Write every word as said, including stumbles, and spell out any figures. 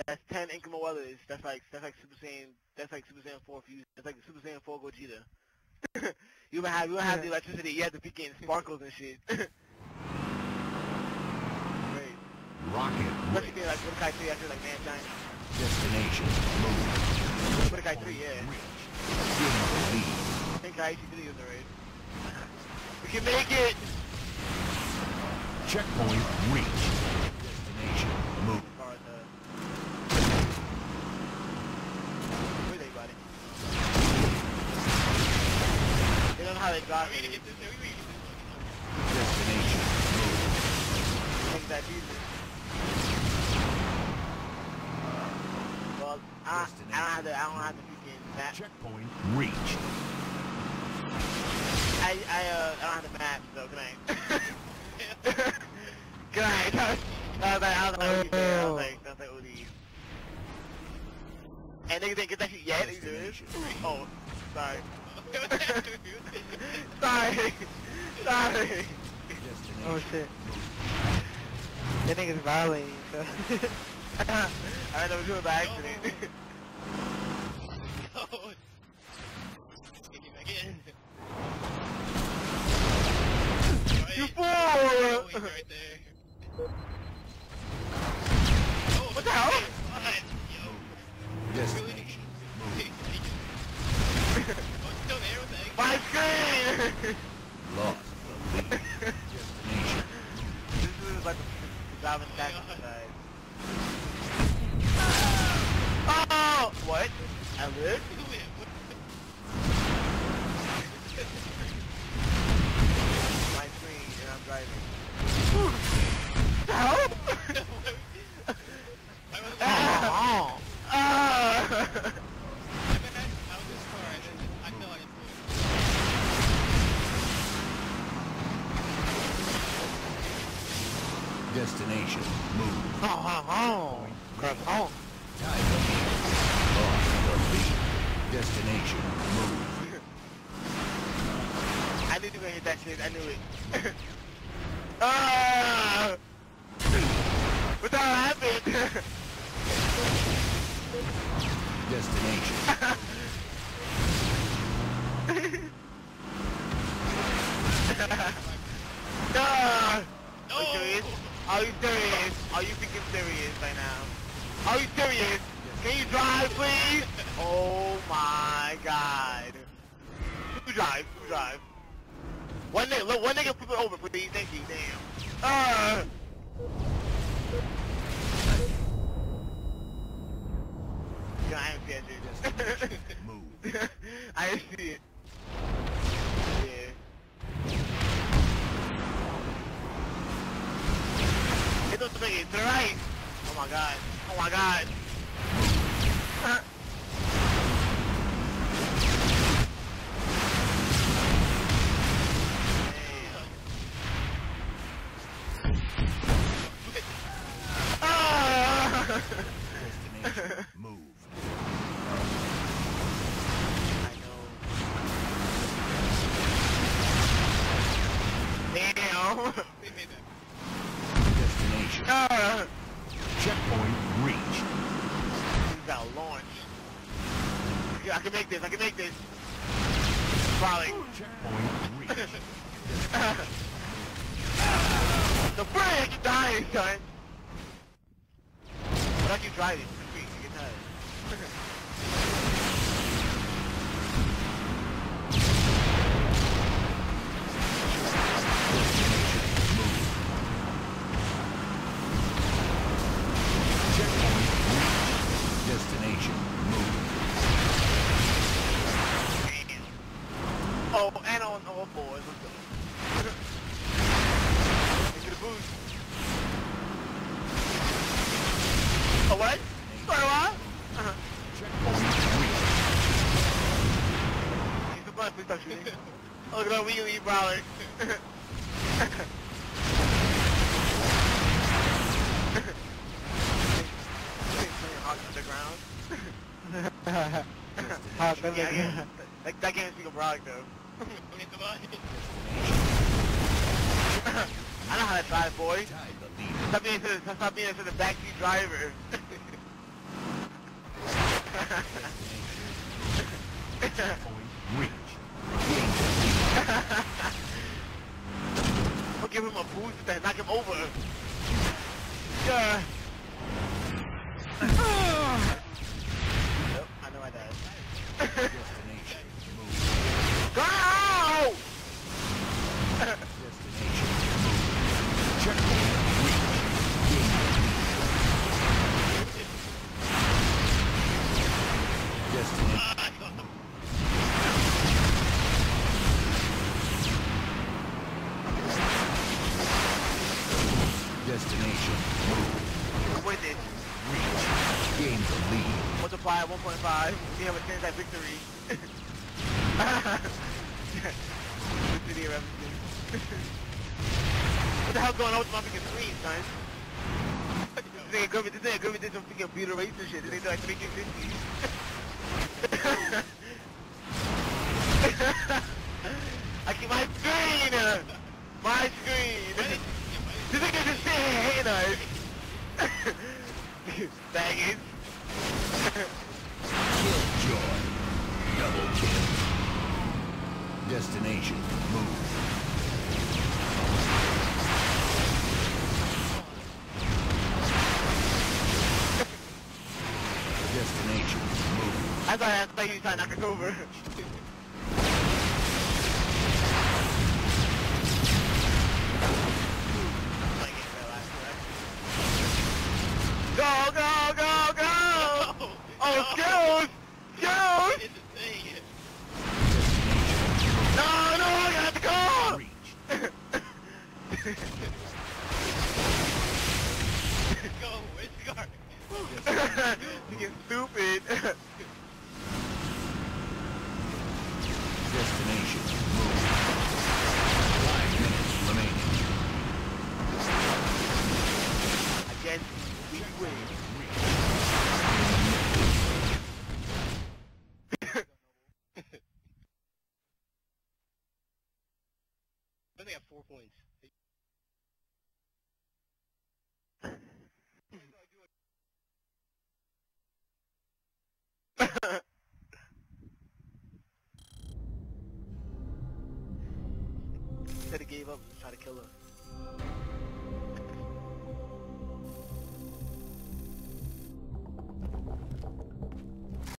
That's ten increment weathers. That's like that's like Super Saiyan. That's like Super Saiyan four fusion. That's like Super Saiyan four Gogeta. you would have you would have the electricity. You have to peek in sparkles and shit. Great. Rocket. Especially being like Budokai three after like Man Giant. Destination. Move. Budokai three, yeah. I think I actually did use the raid. We can make it! Checkpoint reached. Destination. Move. Where's everybody? They don't know how they got me. Destination. Move. Take that Jesus. Well, I, I don't have to, I don't have to freaking map. Checkpoint reached. I, I, uh, I don't have the map, so good night. Good night. I was like, I was like, what you saying? I was like, I was like, O D. And niggas didn't get that shit yet? Niggas did. Oh, sorry. Sorry. Sorry. Oh shit. That nigga's violating, so. I had to do it by accident. No. Get him again. You fool! Oh, he's right there. Oh, What the hell? What? Yo. Destination. Oh, it's still there with the egg. My screen! Lost the lead. Destination. This is like a job and tax side. Oh! What? I live? My screen and I'm driving. Help! Oh! Ah! Destination. Move. Oh, oh, oh. Grab home. Tie the lead. Lost the lead. Destination. Move. I knew you were gonna hit that shit. I knew it. Ah! What the hell happened? Destination. No! No! Are you serious? Are you serious? Are you freaking serious right now? Are you serious? Can you drive, please? Oh my god. Who drive? Who drive? One nigga, look, one nigga flip it over, please. Thank you, damn. Uh. Yeah, I didn't see that shit. Move. I didn't see it. Yeah. Hit those spaghetti to the right. Oh my god. Oh my god. Destination. Move. I know. Damn. Destination. Uh, Checkpoint reached. you gotta launch. Yeah, I can make this. I can make this. Probably. Checkpoint reached. The frick! You dying, son. What are you driving? Freak, you get tired. Destination. Move. Oh, and on all fours. Let's go. Into the boost. Oh, what? Sorry, what? Uh-huh. Checkpoint reached. He's the bus, please stop shooting. Look at that wheelie, brawler. Hawk underground. Hawk Yeah, underground. yeah. That, that can't speak a brolic though. I know how to drive, boy. Tie the lead. Stop being, stop being such a backseat driver. Reach. I'll give him a boost and knock him over. Yeah. Yep, I know I died. Destination. Move. Go! Destination. Move. Checkpoint. Reach. Gain the lead. Destination. Destination. Move. With it. Reach. Gain the lead. Multiply at one point five. We have a chance at victory. Victory of everything. What the hell's going on with my freaking screen, son? This nigga Griffin, this nigga Griffin did some freaking Buta Racer shit. This nigga did like three K fifty. I keep my screen! My screen! This nigga just sitting here hating us. Faggots. Killjoy. Double kill. Destination. Move. Destination. Move. I thought I thought you was trying to knock us over. Go, go, go, go! Oh, skills! Skills! It's a thing. No, no, I got to go! Reach. Go, where's the guard? You get stupid. Destination. Move. Five minutes remaining. I guess we win. I think I have four points. Instead of gave up, try to kill her.